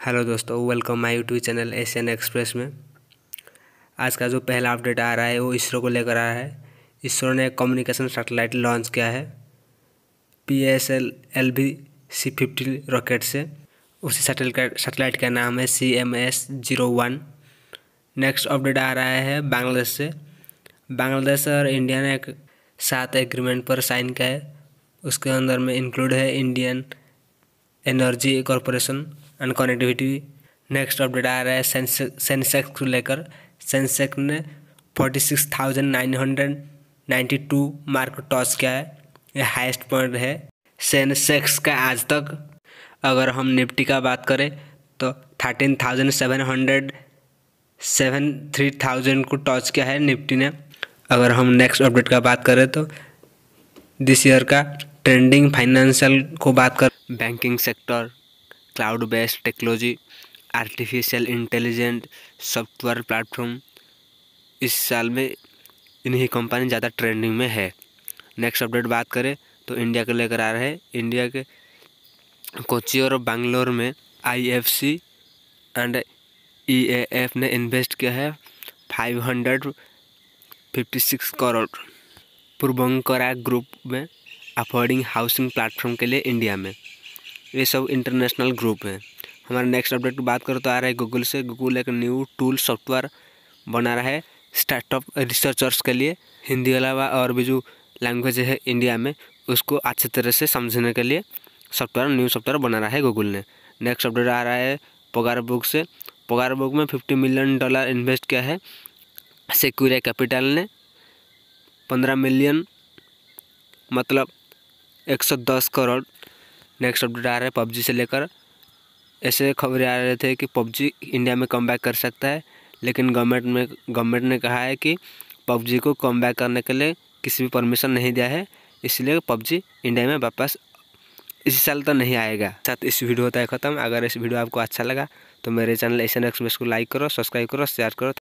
Hello दोस्तों, welcome my YouTube channel Asian Express में। आज का जो पहला अपडेट आ रहा है वो इसरो को लेकर आ रहा है। इसरो ने कम्युनिकेशन सैटेलाइट लॉन्च किया है PSLV C-50 रॉकेट से। उसी सैटेलाइट का नाम है CMS-01। नेक्स्ट अपडेट आ रहा है बांग्लादेश से। बांग्लादेश और इंडिया ने एक 7 एग्रीमेंट पर साइन किया है। उसके अंदर में इंक्लूड है Indian energy corporation and connectivity. Next update आ रहा है सेंसेक्स को लेकर। सेंसेक्स ने 46,992 मार्क टॉच किया है। यह हाईएस्ट पॉइंट है सेंसेक्स का आज तक। अगर हम निफ्टी का बात करें तो 13,773,000 को टॉच किया है निफ्टी ने। अगर हम नेक्स्ट अपडेट का बात करें तो दिस ईयर का ट्रेंडिंग फाइनेंशियल को बात कर, banking sector, cloud based technology, artificial intelligent, software platform, इस साल में इन्हीं कंपनी ज़्यादा ट्रेंडिंग में है। नेक्स्ट अपडेट बात करें तो इंडिया को लेकर आ रहे हैं। इंडिया के कोची और बैंगलोर में IFC एंड EAF ने इन्वेस्ट किया है 556 करोड़ पूर्वंकरा ग्रुप में अफोर्डिंग हाउसिंग प्लेटफॉर्म के लिए इंडिया में। ये सब इंटरनेशनल ग्रुप हैं। हमारा नेक्स्ट अपडेट की बात करो तो आ रहा है गूगल से। गूगल एक न्यू टूल सॉफ्टवेयर बना रहा है स्टार्टअप रिसर्चर्स के लिए। हिंदी के अलावा और भी जो लैंग्वेज है इंडिया में उसको अच्छी तरह से समझने के लिए न्यू सॉफ्टवेयर बना रहा है गूगल ने। नेक्स्ट अपडेट आ रहा है पगार बुक से। पगार बुक में $50 मिलियन इन्वेस्ट किया है सिक्योरिटी कैपिटल ने। 15 मिलियन मतलब 110 करोड़। नेक्स्ट अपडेट आ रहा है PUBG से लेकर। ऐसे खबरें आ रहे थे कि PUBG इंडिया में कम बैक कर सकता है, लेकिन गवर्नमेंट ने कहा है कि PUBG को कम बैक करने के लिए किसी भी परमिशन नहीं दिया है, इसलिए PUBG इंडिया में वापस इसी साल तो नहीं आएगा। साथ इस वीडियो होता है ख़त्म। अगर इस वीडियो आपको अच्छा लगा तो मेरे चैनल एशियन एक्सप्रेस को लाइक करो, सब्सक्राइब करो, शेयर करो।